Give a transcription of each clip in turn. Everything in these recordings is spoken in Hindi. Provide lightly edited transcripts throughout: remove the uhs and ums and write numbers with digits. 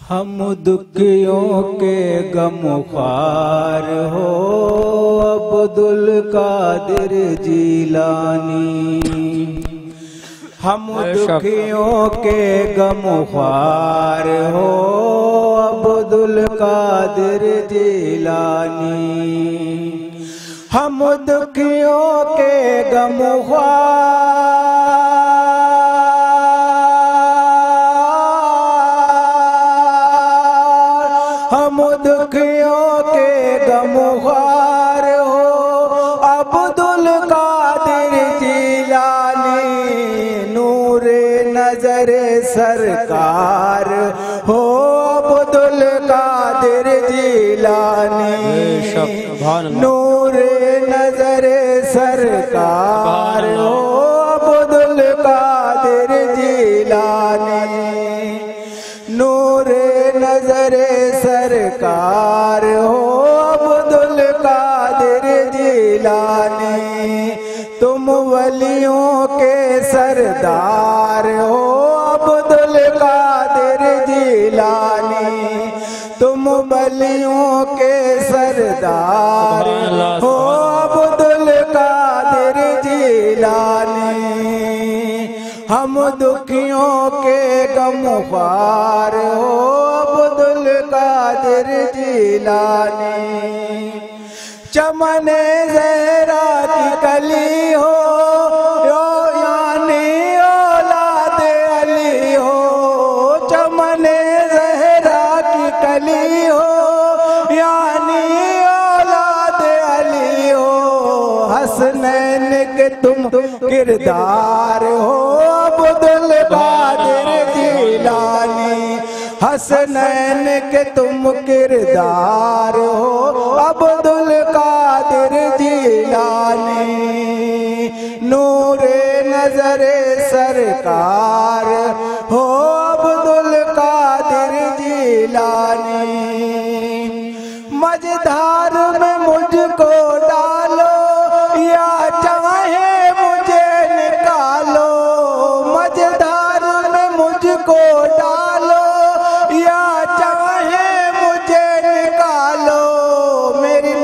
हम दुखियों के गमख्वार हो अब्दुल कादिर जीलानी। हम दुखियों के गमख्वार हो अब्दुल कादिर जीलानी। हम दुखियों के गमख्वार हम दुखियों के गमख्वार हो अब्दुल कादिर जीलानी। नूरे नजर सरकार हो अब्दुल कादिर जीलानी। नूरे नजर सरकार हो अब्दुल कादिर जीलानी। नूरे नजर सरकार हो अब्दुल कादिर जीलानी। तुम वलियों के सरदार हो अब्दुल कादिर जीलानी। तुम वलियों के सरदार हो अब्दुल कादिर जीलानी। हम दुखियों के गमख्वार हो अब्दुल कादिर जीलानी। चमने ज़हरा की कली हो यानी औलाद अली हो। चमने ज़हरा की कली हो यानी औलाद अली हो। हसनैन के तुम किरदार हो अब्दुल कादिर जीलानी। हसनैन के तुम किरदार हो अब्दुल कादिर जीलानी। नूरे नजरे सरकार हो अब्दुल कादिर जीलानी। मझधार में मुझको डालो या चाहे मुझे निकालो। मझधार में मुझको डालो या चाहे मुझे निकालो। मेरी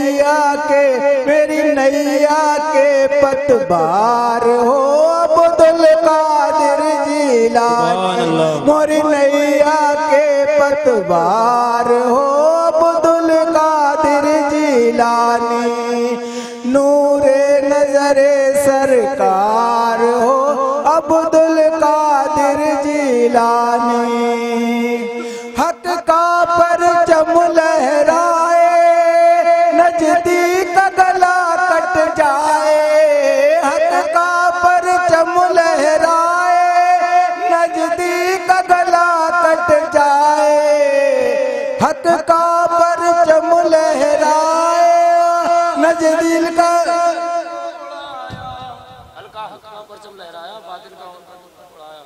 नैया के पतवार हो अब्दुल कादिर जीलानी। मोरी नैया के पतवार हो अब्दुल कादिर जीलानी। नूरे नजरे सरकार हो अब्दुल कादिर जीलानी। हक का परचम लहराए नजदीक गला कट जाए। हक का परचम लहराए नजदीक गला कट जाए। हक का परचम लहराए नजदीक का परचम लहराया बातिल का उड़ाया।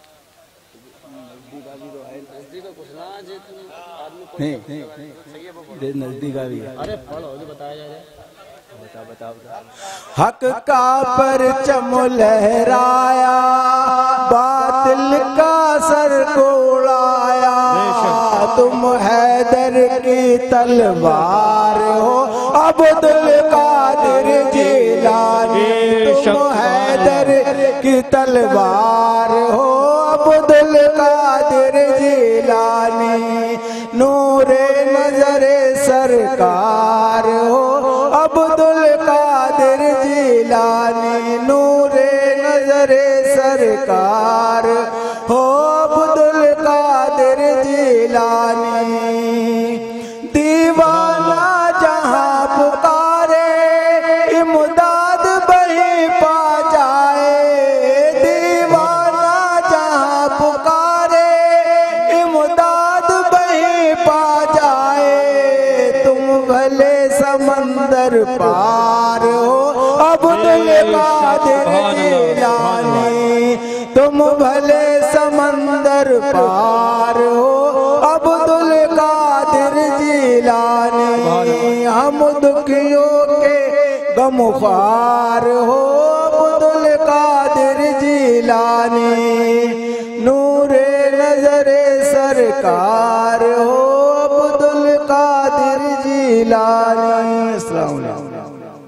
नजदीक आ भी है। अरे पढ़ो जो बताया जाए। बता। हक का परचम लहराया बातिल का सर को उड़ाया। तुम हैदर की तलवार हो अब्दुल कादिर जीलानी। तुम हैदर की तलवार हो अब्दुल कादिर जीलानी। नूरे नजरे सरकार हो अब्दुल कादिर जीलानी। नूरे नजरे सरकार हो अब्दुल कादिर जीलानी। दीवाना जहाँ पुकारे इमदाद वहीं पा जाए। दीवाना जहाँ पुकारे इमदाद वहीं पा जाए। तुम भले समंदर पार हो अब्दुल कादिर जीलानी। तुम भले समंदर पार हो अब्दुल कादिर जीलानी। हम दुखियों के गमख्वार हो अब्दुल कादिर जीलानी। नूरे नजरे सरकार हो अब्दुल कादिर जिलानी। अस्सलाम वालेकुम।